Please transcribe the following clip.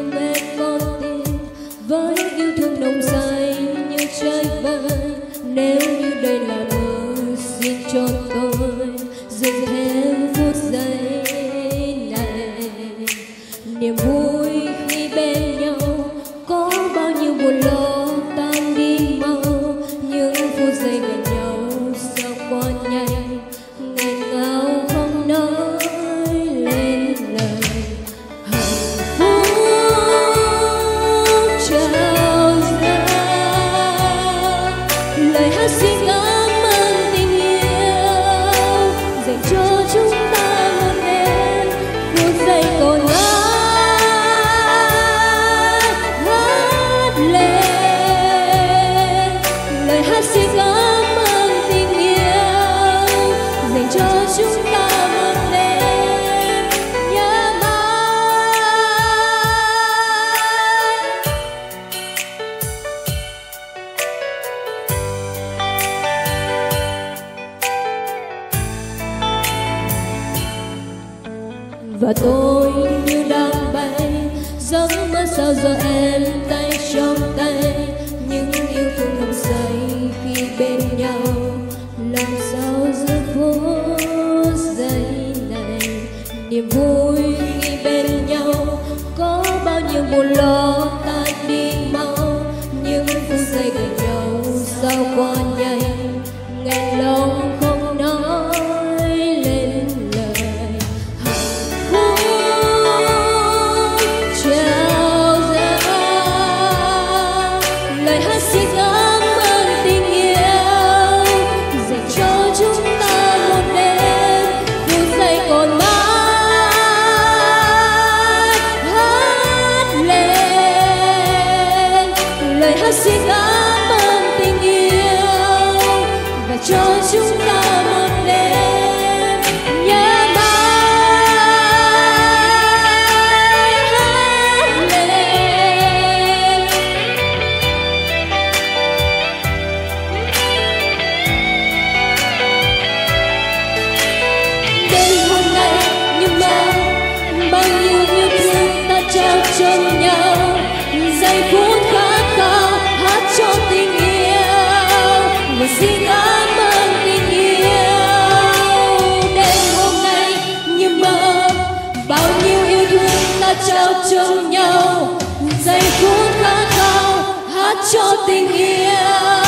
thương em con tim với yêu thương nồng say như trái vơi. Nếu như đây là mơ, xin cho tôi dừng thêm phút giây này. Niềm vui khi bên nhau có bao nhiêu buồn lo tan đi mau. Những phút giây gần nhau sao qua nhanh, nghẹn ngào không nói lên lời. Hạnh phúc trao ra lời hát xin cảm ơn tình yêu dành cho chúng ta một đêm. Phút giây còn mãi hát lên lời hát xin cảm ơn tình yêu dành cho chúng ta một đêm nhớ mãi. Và tôi như đang bay giấc mơ sao giờ em tay trong tay. Những yêu thương nồng say khi bên nhau làm sao giữa phút giây này. Niềm vui khi bên nhau có bao nhiêu buồn lo tan đi mau. Những phút giây gần nhau sao qua nhanh, nghẹn lòng không nói lên lời. Trao ra lời hát xin cảm ơn tình yêu dành cho chúng ta một đêm. Phút giây còn mãi hát lên lời hát xin cảm ơn tình yêu và cho chúng ta một đêm nhớ mãi. Hát lên đêm hôm nay như mơ, bao nhiêu yêu thương ta trao cho nhau. Giây phút khát khao hát cho tình yêu và xin cảm ơn tình yêu. Đêm hôm nay như mơ, bao nhiêu yêu thương ta trao cho nhau. Giây phút khát khao hát cho tình yêu.